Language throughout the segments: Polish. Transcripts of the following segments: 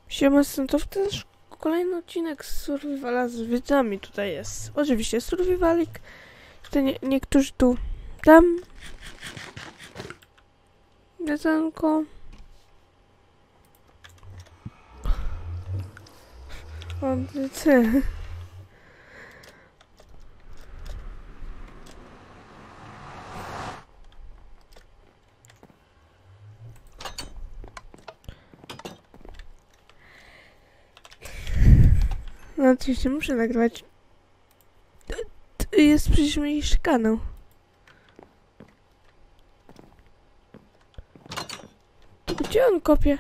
Siema, to też kolejny odcinek z Survivala z widzami tutaj jest. Oczywiście Survivalik. Tutaj niektórzy tu tam. Jedzonko. O, ty. No oczywiście muszę nagrywać. To jest przecież mniejszy kanał. Gdzie on kopie?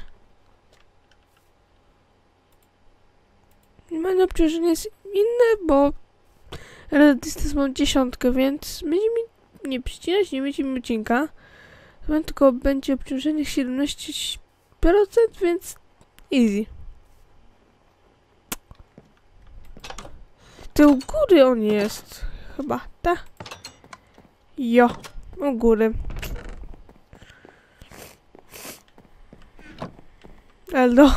Moje obciążenie jest inne, bo dystans mam 10, więc będzie mi nie przycinać, nie będzie mi odcinka. Tylko będzie obciążenie 17%, więc easy. Ty u góry on jest. Chyba, tak? Jo, u góry. Eldo.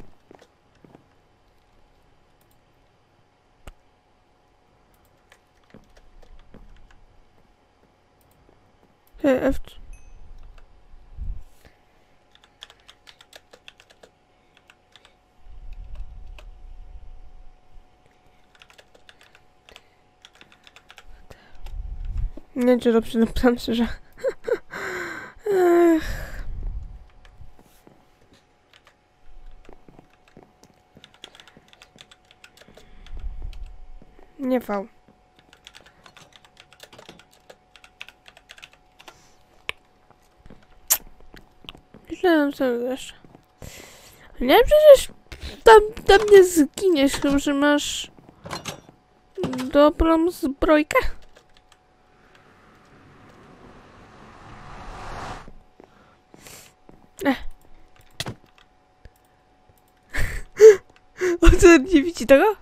F. Nie wiem, czy dobrze napisałam, szczerze. Nie wał. Źle nam jeszcze. Nie, przecież tam nie zginiesz, chyba że masz dobrą zbrojkę. O co, nie widzi tego?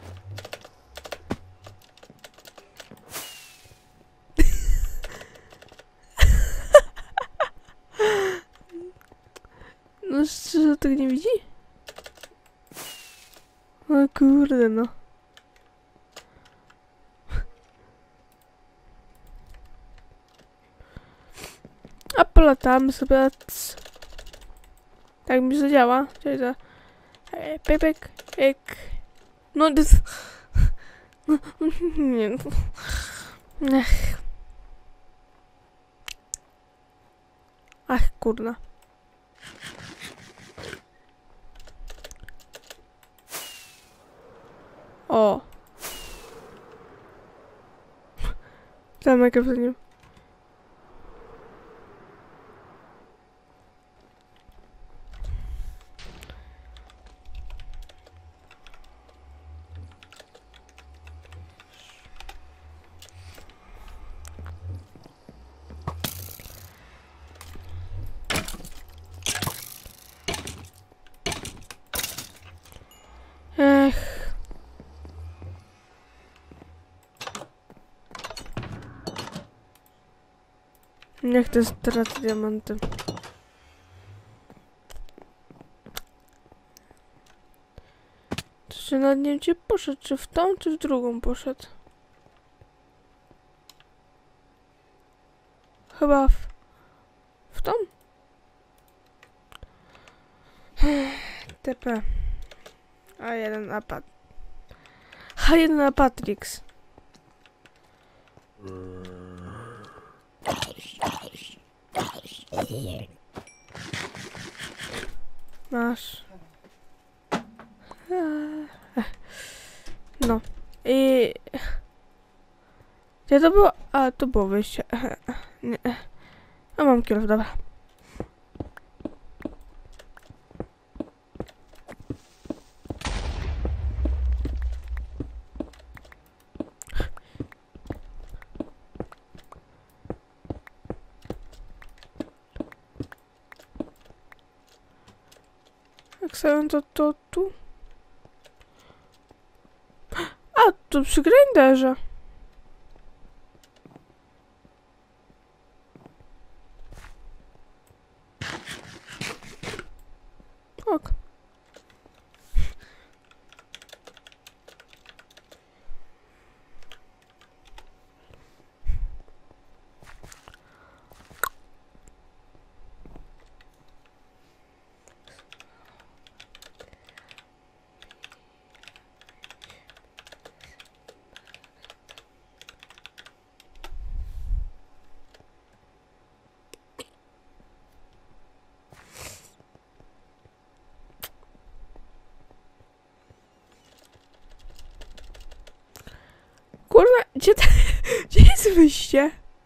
No szczerze, tego nie widzi? O kurde, no. A polatamy sobie. Tak mi zadziała. Czyli za... Pepek, ek. No, nie, no. Ach, kurna. O. Zamykam za nim. Ech. Niech to stracę diamenty. Czy nad nim gdzie poszedł? Czy w tą, czy w drugą poszedł? Chyba w tą? TP. A1 apat. H1 apatrix. Masz. No. I... Gdzie to było? A, to było wyjście. Nie. A mam kill, dobra. Jak sobie to tu? A, tu przy grinderze. Ok. Gdzie jest wyjście?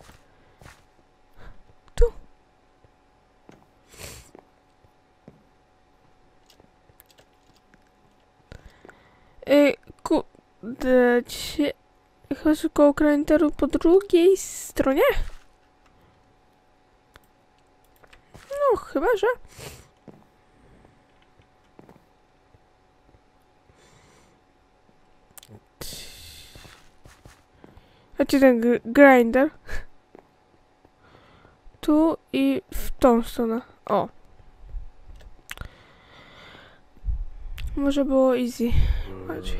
Tu. Kurde, chyba że koło grinderu po drugiej stronie? No, chyba że. A gdzie ten grinder? Tu i w tą stronę. O. Może było easy. Bardziej.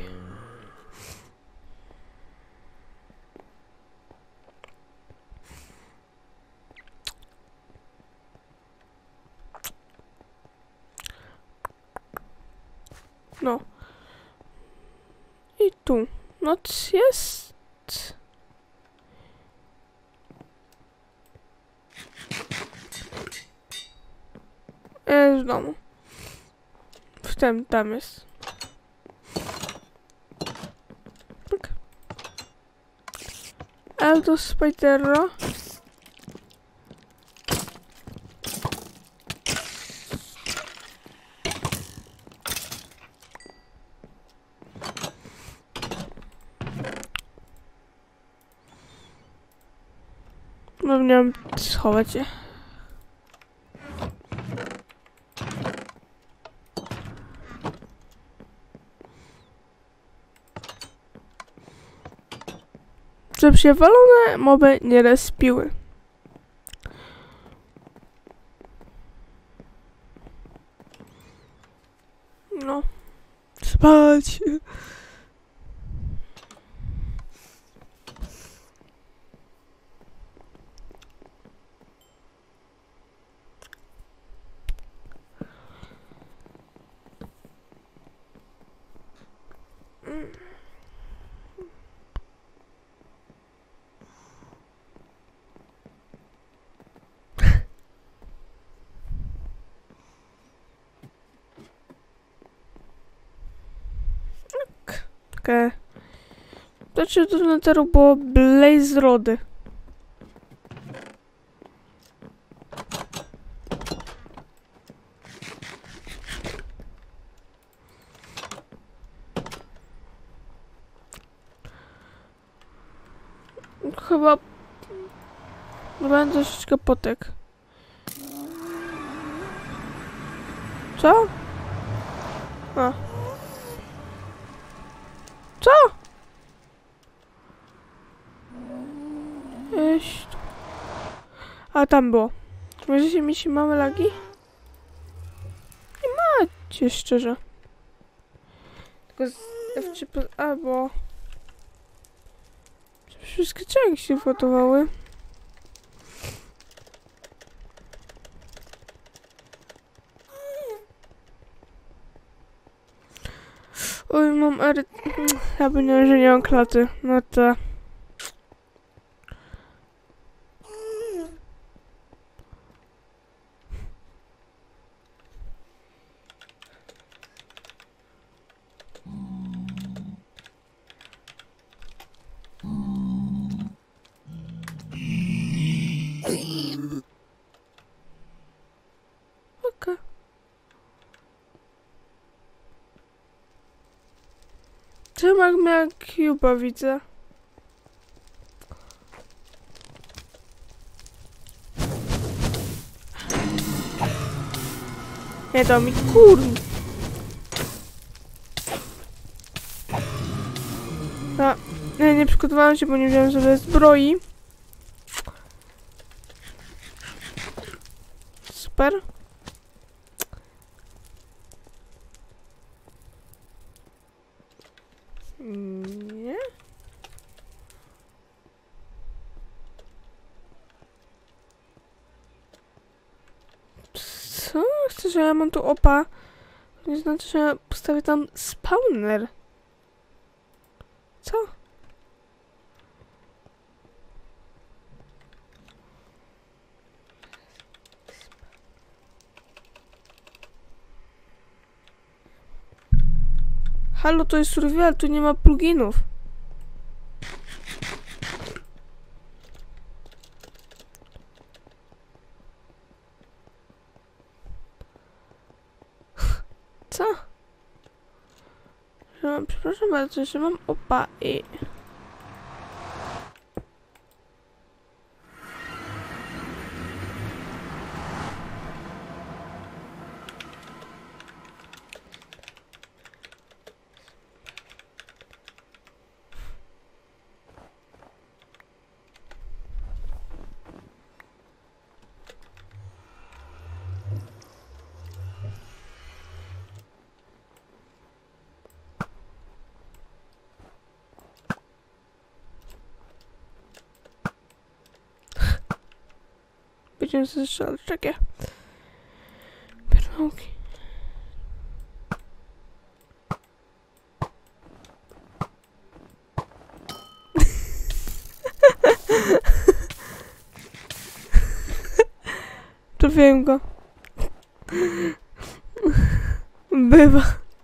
No. I tu. Noc jest. Jest w domu. W tym, tam jest. Tak. Aldo Spidero. Miałem schować je. Żeby się walone moby nie respiły. No. Spać. Okay. Znaczy do netheru było Blaze Rody. Chyba będę troszeczkę potek. Co? A. Co? A tam było. Możecie mieć małe lagi? Nie macie, szczerze. Tylko z F3 albo... Wszystkie części się fotowały. Oj, mam ery... Ja bym nie, że nie mam klaty. No to... Okej. Trzeba miał Cuba, widzę. Nie dał mi A, nie przygotowałam się, bo nie wiem, że zbroi. Super. Nie. Co? Chcę, że ja mam tu opa. To nie znaczy, że ja postawię tam spawner. Co? Halo, to jest survival, tu nie ma pluginów. Co? Że mam, przepraszam bardzo, że mam opa i... Będziemy strzelać, czekaj. Pierdołki. Trafiłem go. Bywa.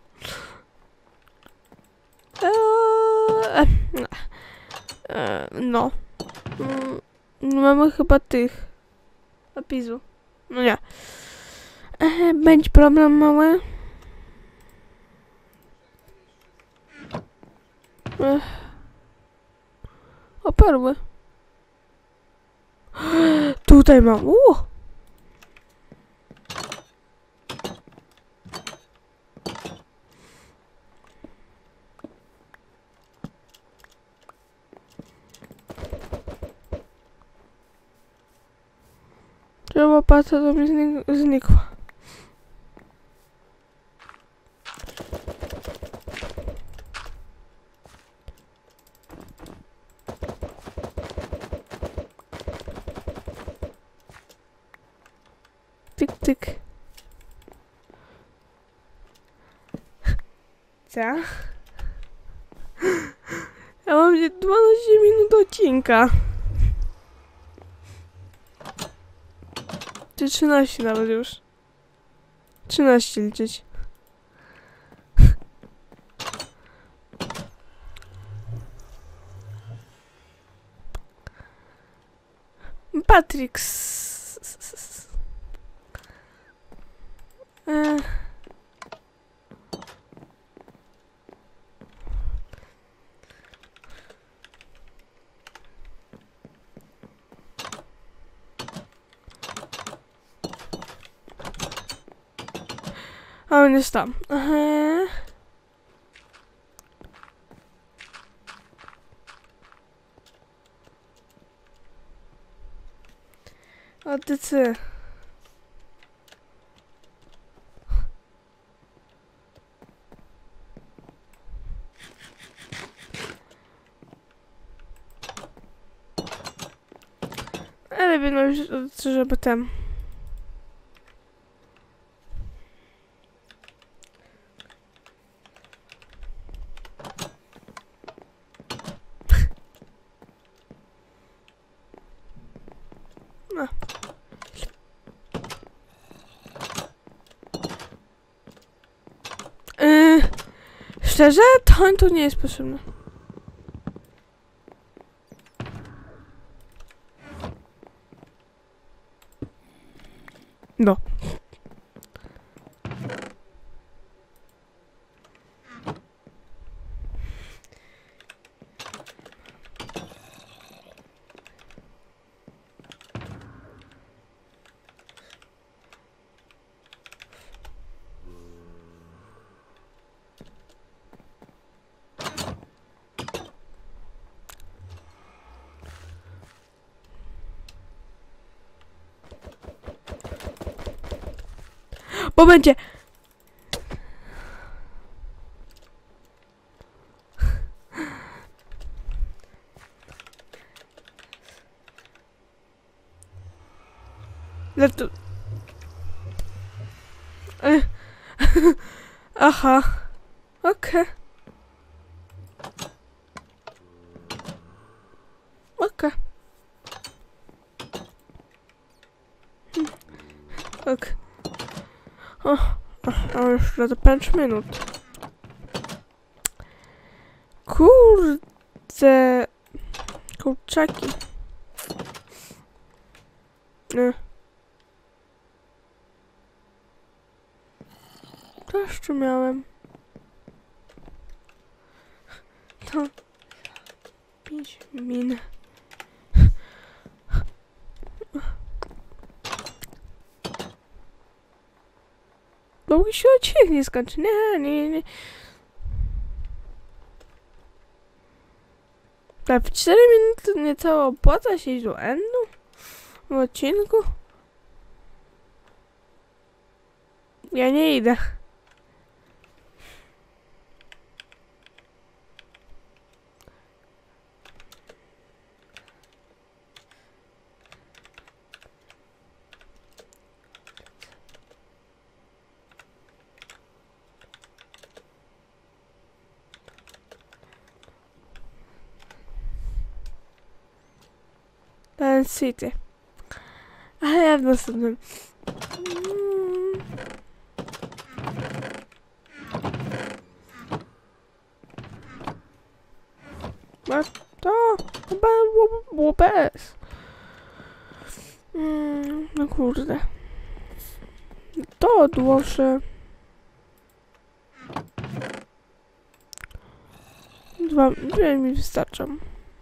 No. Mamy chyba tych. Apizu. No nie. Będzie problem mały. O, perły. Tutaj mam. Łopata do mnie znikła. Tyk, tyk. Co? Ja mam 12 minut odcinka. Czy 13 nawet już. 13 liczyć. Patrix. A on jest tam. O ty. Ale wiem, żeby tam. No. Szczerze, to on tu nie jest potrzebny. No. Bo będzie. Tu... Aha. Okej. Okej. Ok. O, już za 5 minut. Kurde. Kurczaki. To jeszcze miałem. To 5 min. Długi się odcinek nie skończy. Nie. Tak, w 4 minuty nie cała opłaca się iść do endu w odcinku. Ja nie idę. Ten City. Ale ja w następnym. To chyba było bez. No kurde. To odłożę. 2 mi wystarczą.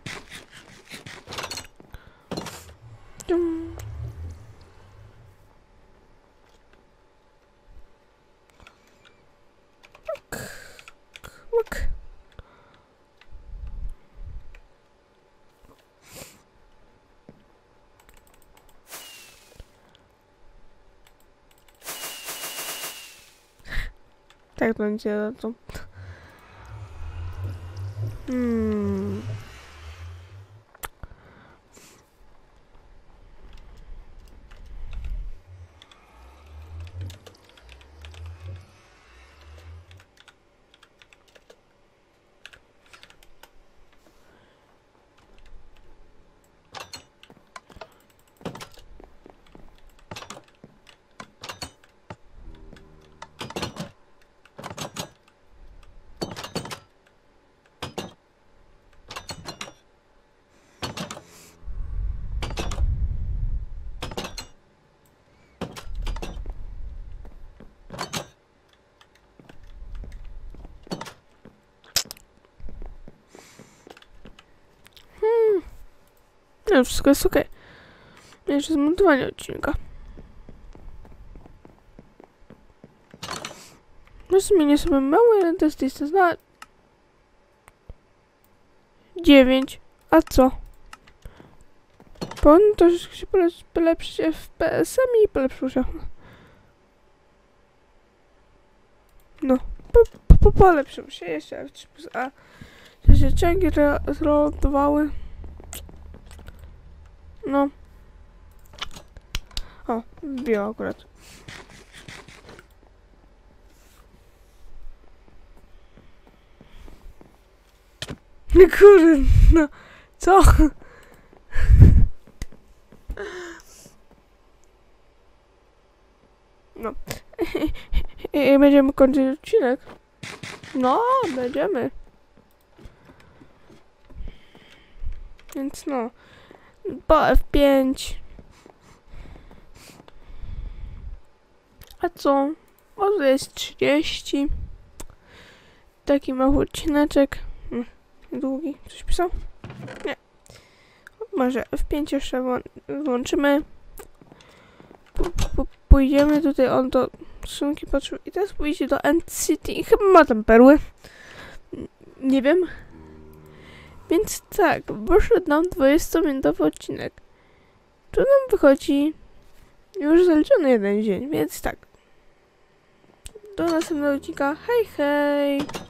Łuk. Tak będzie to. No, wszystko jest okej. Jeszcze zmontowanie odcinka. No zmienię sobie mały jeden test jest na 9. A co? Powinno troszeczkę się polepszyć FPS-ami i polepszył się. No, polepszył się jeszcze F3+A. Że się ciągi zrolowały. No. O, wbiło akurat. Kurde, no. Co? No. I będziemy kończyć odcinek. No, będziemy. Więc no. Po F5. A co? Może jest 30. Taki mały odcineczek. Długi. Coś pisał? Nie. Może F5 jeszcze włączymy. Pójdziemy tutaj on do skrzynki patrzył i teraz pójdzie do End City i chyba ma tam perły. Nie wiem. Więc tak, wyszedł nam 20-minutowy odcinek. Tu nam wychodzi już zaliczony jeden dzień, więc tak. Do następnego odcinka. Hej, hej!